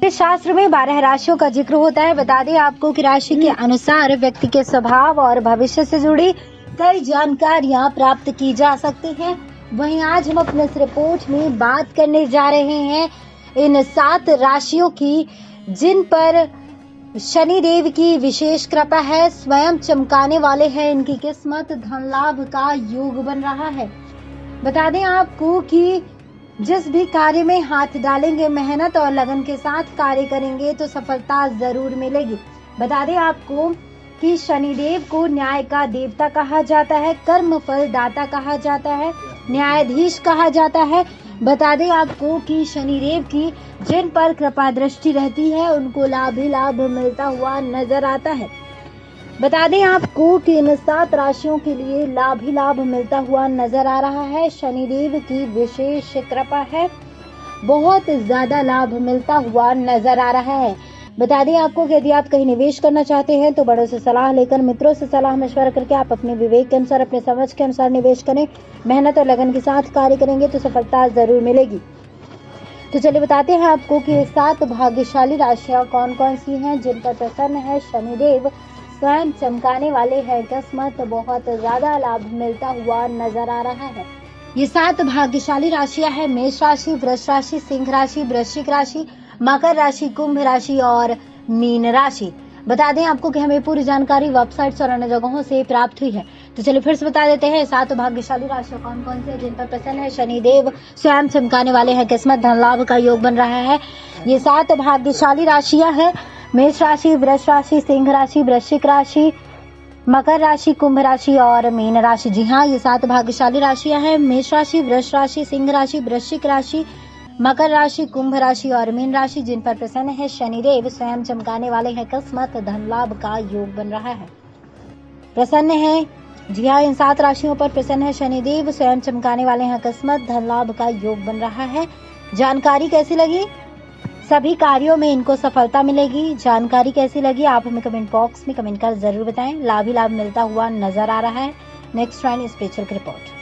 ज्योतिष शास्त्र में 12 राशियों का जिक्र होता है। बता दें आपको कि राशि के अनुसार व्यक्ति के स्वभाव और भविष्य से जुड़ी कई जानकारियां प्राप्त की जा सकती हैं। वहीं आज हम अपने इस रिपोर्ट में बात करने जा रहे हैं इन 7 राशियों की जिन पर शनि देव की विशेष कृपा है, स्वयं चमकाने वाले हैं। इनकी किस्मत धन लाभ का योग बन रहा है। बता दें आपको कि जिस भी कार्य में हाथ डालेंगे, मेहनत और लगन के साथ कार्य करेंगे तो सफलता जरूर मिलेगी। बता दें आपको कि शनिदेव को न्याय का देवता कहा जाता है, कर्म फल दाता कहा जाता है, न्यायाधीश कहा जाता है। बता दें आपको कि शनिदेव की जिन पर कृपा दृष्टि रहती है उनको लाभ ही लाभ मिलता हुआ नजर आता है। बता दें आपको कि इन 7 राशियों के लिए लाभ ही लाभ मिलता हुआ नजर आ रहा है। शनिदेव की विशेष कृपा है, बहुत ज्यादा लाभ मिलता हुआ नजर आ रहा है। बता दें आपको कि यदि आप कहीं निवेश करना चाहते हैं तो बड़ों से सलाह लेकर, मित्रों से सलाह मशवरा करके आप अपने विवेक के अनुसार, अपने समझ के अनुसार निवेश करें। मेहनत और लगन के साथ कार्य करेंगे तो सफलता जरूर मिलेगी। तो चलिए बताते हैं आपको कि 7 भाग्यशाली राशियां कौन कौन सी हैं जिन पर प्रसन्न है शनिदेव, स्वयं चमकाने वाले हैं। किस्मत बहुत ज्यादा लाभ मिलता हुआ नजर आ रहा है। ये 7 भाग्यशाली राशियां हैं मेष राशि, वृष राशि, सिंह राशि, वृश्चिक राशि, मकर राशि, कुंभ राशि और मीन राशि। बता दें आपको कि हमें पूरी जानकारी वेबसाइट्स और अन्य जगहों से प्राप्त हुई है। तो चलिए फिर से बता देते हैं 7 भाग्यशाली राशियां कौन कौन से जिन पर प्रसन्न है शनिदेव, स्वयं चमकाने वाले हैं। किस्मत धन लाभ का योग बन रहा है। ये 7 भाग्यशाली राशियां हैं मेष राशि, वृष राशि, सिंह राशि, वृश्चिक राशि, मकर राशि, कुंभ राशि और मीन राशि। जी हाँ, ये 7 भाग्यशाली राशियां हैं मेष राशि, वृष राशि, सिंह राशि, वृश्चिक राशि, मकर राशि, कुंभ राशि और मीन राशि जिन पर प्रसन्न है शनिदेव, स्वयं चमकाने वाले हैं। किस्मत धन लाभ का योग बन रहा है। प्रसन्न है, जी हाँ, इन 7 राशियों पर प्रसन्न है शनिदेव, स्वयं चमकाने वाले हैं। किस्मत धन लाभ का योग बन रहा है। जानकारी कैसी लगी? सभी कार्यों में इनको सफलता मिलेगी। जानकारी कैसी लगी आप हमें कमेंट बॉक्स में कमेंट कर जरूर बताएं। लाभ ही लाभ मिलता हुआ नजर आ रहा है। Next time special report.